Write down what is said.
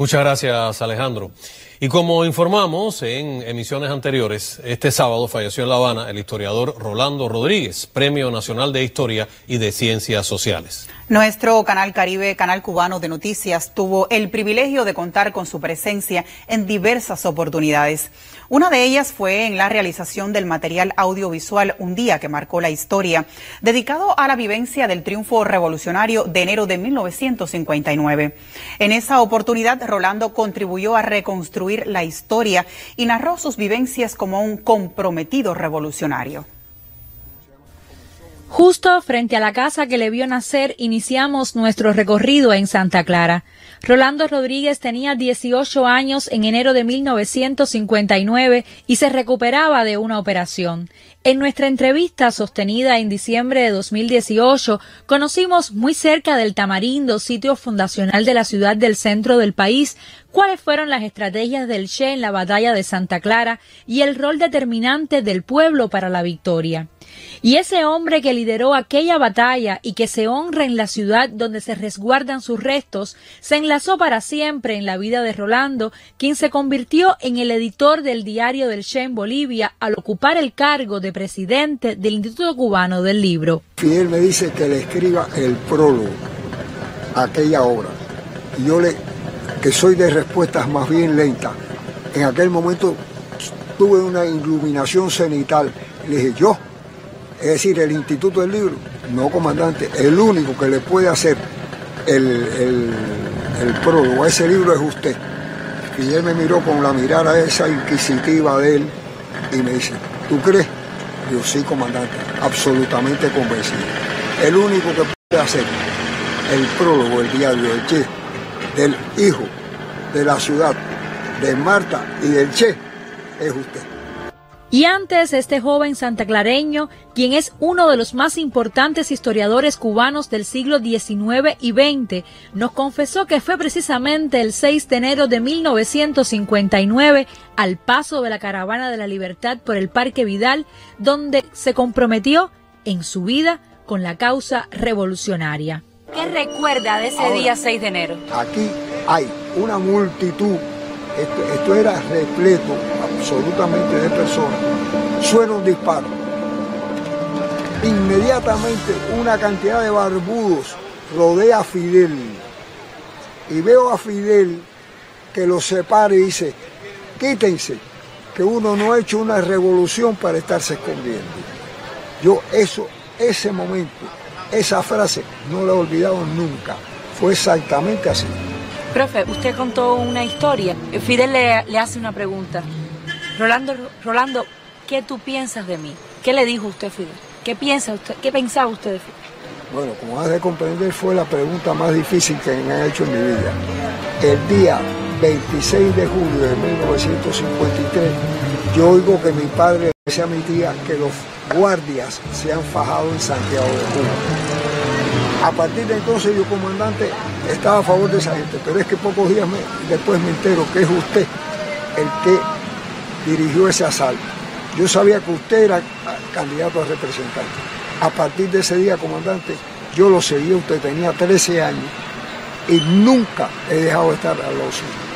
Muchas gracias, Alejandro. Y como informamos en emisiones anteriores, este sábado falleció en La Habana el historiador Rolando Rodríguez, Premio Nacional de Historia y de Ciencias Sociales. Nuestro canal Caribe, canal cubano de noticias, tuvo el privilegio de contar con su presencia en diversas oportunidades. Una de ellas fue en la realización del material audiovisual Un día que marcó la historia, dedicado a la vivencia del triunfo revolucionario de enero de 1959. En esa oportunidad, Rolando contribuyó a reconstruir la historia y narró sus vivencias como un comprometido revolucionario. Justo frente a la casa que le vio nacer, iniciamos nuestro recorrido en Santa Clara. Rolando Rodríguez tenía 18 años en enero de 1959 y se recuperaba de una operación. En nuestra entrevista sostenida en diciembre de 2018, conocimos muy cerca del Tamarindo, sitio fundacional de la ciudad del centro del país, cuáles fueron las estrategias del Che en la batalla de Santa Clara y el rol determinante del pueblo para la victoria. Y ese hombre que lideró aquella batalla y que se honra en la ciudad donde se resguardan sus restos, se enlazó para siempre en la vida de Rolando, quien se convirtió en el editor del diario del Che en Bolivia al ocupar el cargo de presidente del Instituto Cubano del Libro. Fidel me dice que le escriba el prólogo a aquella obra. Y yo que soy de respuestas más bien lentas. En aquel momento tuve una iluminación cenital. Le dije, yo, es decir, el Instituto del Libro, no, comandante, el único que le puede hacer el prólogo a ese libro es usted. Y él me miró con la mirada esa inquisitiva de él y me dice, ¿tú crees? Yo, sí, comandante, absolutamente convencido. El único que puede hacer el prólogo, el diario del Che, del hijo de la ciudad, de Marta y del Che, es usted. Y antes, este joven santaclareño, quien es uno de los más importantes historiadores cubanos del siglo XIX y XX, nos confesó que fue precisamente el 6 de enero de 1959, al paso de la Caravana de la Libertad por el Parque Vidal, donde se comprometió en su vida con la causa revolucionaria. ¿Qué recuerda de ese día 6 de enero? Aquí hay una multitud, esto era repleto absolutamente de personas. Suena un disparo. Inmediatamente una cantidad de barbudos rodea a Fidel. Y veo a Fidel que los separa y dice, quítense, que uno no ha hecho una revolución para estarse escondiendo. Yo ese momento, esa frase, no la he olvidado nunca. Fue exactamente así. Profe, usted contó una historia. Fidel le hace una pregunta. Rolando, ¿qué tú piensas de mí? ¿Qué le dijo usted a Fidel? ¿Qué piensa usted? ¿Qué pensaba usted de Fidel? Bueno, como has de comprender, fue la pregunta más difícil que me han hecho en mi vida. El día 26 de julio de 1953, yo oigo que mi padre le dice a mi tía que los guardias se han fajado en Santiago de Cuba. A partir de entonces yo, comandante, estaba a favor de esa gente, pero es que pocos días después me entero que es usted el que dirigió ese asalto. Yo sabía que usted era candidato a representante. A partir de ese día, comandante, yo lo seguí, usted tenía 13 años y nunca he dejado de estar al lado suyo.